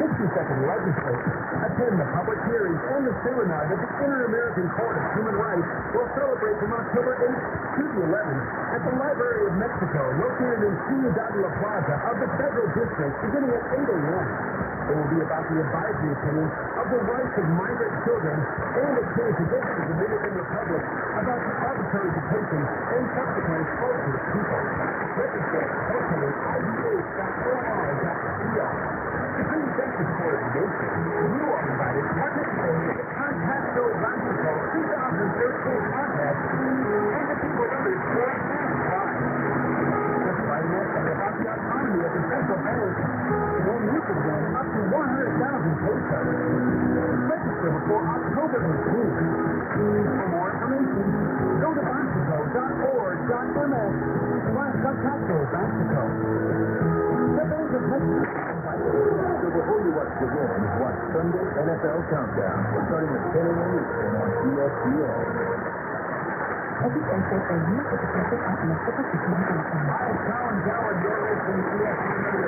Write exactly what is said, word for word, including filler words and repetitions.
sixty-second legislature. Attend the public hearings and the seminar that the Inter-American Court of Human Rights will celebrate from October eighth to the eleventh at the Library of Mexico, located in Ciudad de la Plaza of the Federal District, beginning at eight a.m. It will be about the advisory opinion of the rights of migrant children and a case against the Dominican Republic about the arbitrary detention and subsequent exposure of people. Register at I D H dot O R dot C R. To bring justice coordination, you are invited to participate in the Contacto Mexico two thousand thirteen contest and to people others for a fast prize. Just find out about the autonomy of the central bank. Then you could win up to one hundred thousand pesos. Register before October eighteenth. For more information, go to Mexico dot org dot M S slash Contacto Mexico. The Bank of Mexico. So before you watch the game, watch Sunday N F L Countdown. We're starting at ten a.m. Eastern on E S P N. Existencia de ayuda que se trata de nuestra posición de la Hi, Colin Coward. You're listening to E S P N